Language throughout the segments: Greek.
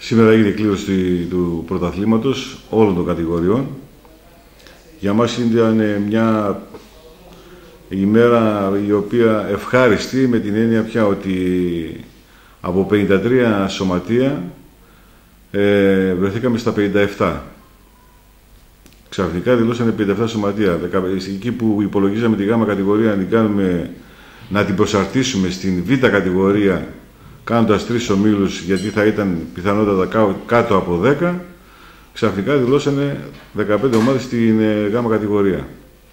Σήμερα έγινε η κλήρωση του πρωταθλήματος όλων των κατηγοριών. Για μας ήταν μια ημέρα η οποία ευχάριστη, με την έννοια πια ότι από 53 σωματεία βρεθήκαμε στα 57. Ξαφνικά δηλώσανε 57 σωματεία. Εκεί που υπολογίζαμε τη γάμα κατηγορία να την προσαρτήσουμε στην β κατηγορία, κάνοντας 3 ομίλους, γιατί θα ήταν πιθανότατα κάτω από 10, ξαφνικά δηλώσανε 15 ομάδες στην γάμα κατηγορία.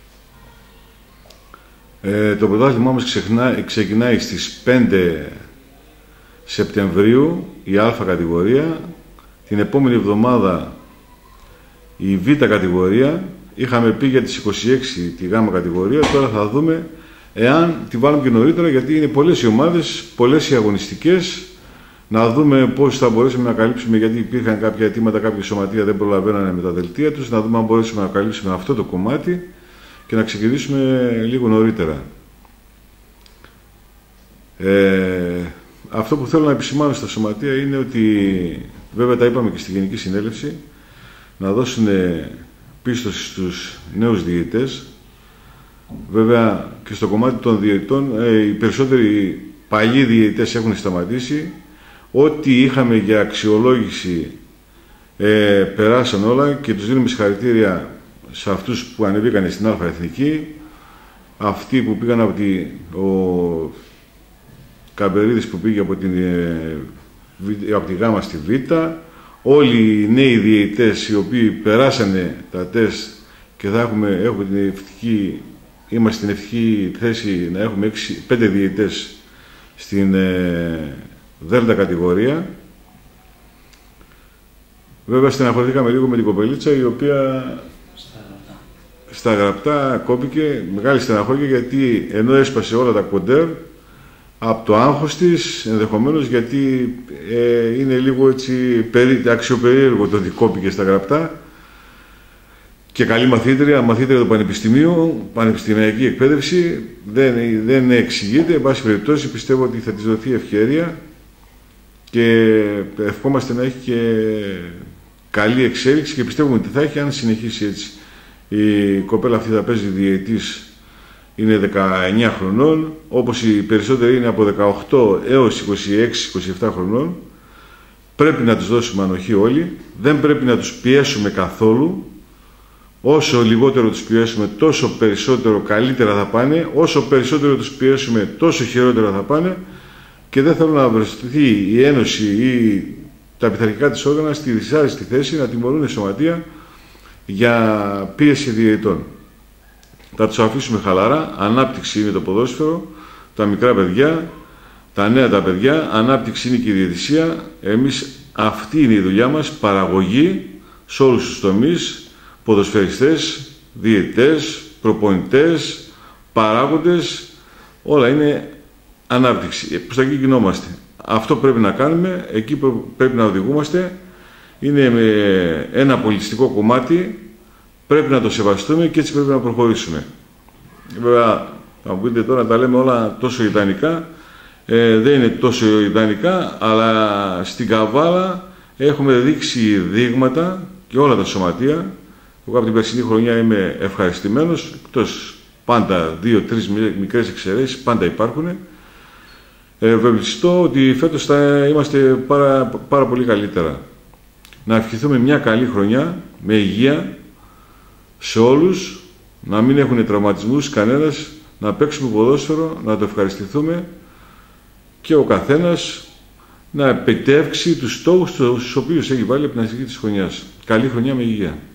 Το πρωτάθλημά μας ξεκινάει στις 5 Σεπτεμβρίου η α κατηγορία. Την επόμενη εβδομάδα η β κατηγορία. Είχαμε πει για τις 26 τη γάμα κατηγορία. Τώρα θα δούμε εάν τη βάλουμε και νωρίτερα, γιατί είναι πολλές οι ομάδες, πολλές οι αγωνιστικές. Να δούμε πώς θα μπορέσουμε να καλύψουμε, γιατί υπήρχαν κάποια αιτήματα, κάποια σωματεία δεν προλαβαίνανε με τα δελτία τους. Να δούμε αν μπορέσουμε να καλύψουμε αυτό το κομμάτι και να ξεκινήσουμε λίγο νωρίτερα. Αυτό που θέλω να επισημάνω στα σωματεία είναι ότι, βέβαια τα είπαμε και στη Γενική Συνέλευση, να δώσουν πίστοση στους νέους διαιτητές. Βέβαια και στο κομμάτι των διαιτητών, οι περισσότεροι παλιοί διαιτητές έχουν σταματήσει. Ό,τι είχαμε για αξιολόγηση περάσαν όλα και τους δίνουμε συγχαρητήρια σε αυτούς που ανεβήκαν στην Α Εθνική, αυτοί που πήγαν ο Καμπερίδης που πήγε από τη Γ στη Β, όλοι οι νέοι διαιτητές οι οποίοι περάσανε τα τεστ και είμαστε στην ευτυχή θέση να έχουμε 5 διαιτητές στην Δέλτα κατηγορία. Βέβαια στεναχωρηθήκαμε λίγο με την κοπελίτσα, η οποία στα γραπτά κόπηκε, μεγάλη στεναχώρια, γιατί ενώ έσπασε όλα τα κοντέρ από το άγχος της, ενδεχομένως γιατί είναι λίγο έτσι αξιοπερίεργο το ότι κόπηκε στα γραπτά, και καλή μαθήτρια του Πανεπιστημίου, πανεπιστημιακή εκπαίδευση, δεν εξηγείται. Εν πάση περιπτώσει πιστεύω ότι θα της δοθεί ευκαιρία και ευχόμαστε να έχει και καλή εξέλιξη και πιστεύουμε ότι θα έχει, αν συνεχίσει έτσι. Η κοπέλα αυτή θα παίζει διαιτής, είναι 19 χρονών, όπως οι περισσότεροι είναι από 18 έως 26-27 χρονών. Πρέπει να τους δώσουμε ανοχή όλοι, δεν πρέπει να τους πιέσουμε καθόλου. Όσο λιγότερο τους πιέσουμε, τόσο περισσότερο καλύτερα θα πάνε. Όσο περισσότερο τους πιέσουμε, τόσο χειρότερα θα πάνε. Και δεν θέλω να βρεθεί η Ένωση ή τα πειθαρχικά της όργανα στη δυσάρεστη θέση να τιμωρούν σωματεία για πίεση διαιτητών. Θα τους αφήσουμε χαλαρά. Ανάπτυξη είναι το ποδόσφαιρο, τα μικρά παιδιά, τα νέα τα παιδιά. Ανάπτυξη είναι και η διαιτησία. Εμείς αυτή είναι η δουλειά μας, παραγωγή σε όλους τους τομείς. Ποδοσφαιριστές, διαιτητές, προπονητές, παράγοντες, όλα είναι ανάπτυξη. Προς τα εκεί κινόμαστε. Αυτό πρέπει να κάνουμε, εκεί πρέπει να οδηγούμαστε. Είναι με ένα πολιτιστικό κομμάτι, πρέπει να το σεβαστούμε και έτσι πρέπει να προχωρήσουμε. Βέβαια, θα μου πείτε τώρα, τα λέμε όλα τόσο ιδανικά. Δεν είναι τόσο ιδανικά, αλλά στην Καβάλα έχουμε δείξει δείγματα και όλα τα σωματεία. Εγώ από την περσινή χρονιά είμαι ευχαριστημένος, εκτός πάντα 2-3 μικρές εξαιρέσεις, πάντα υπάρχουν. Ευελπιστώ ότι φέτος θα είμαστε πάρα πολύ καλύτερα. Να ευχηθούμε μια καλή χρονιά, με υγεία, σε όλους, να μην έχουν τραυματισμούς κανένας, να παίξουμε ποδόσφαιρο, να το ευχαριστηθούμε και ο καθένας να επιτεύξει τους στόχους τους οποίους έχει βάλει από την αρχή της χρονιάς. Καλή χρονιά με υγεία.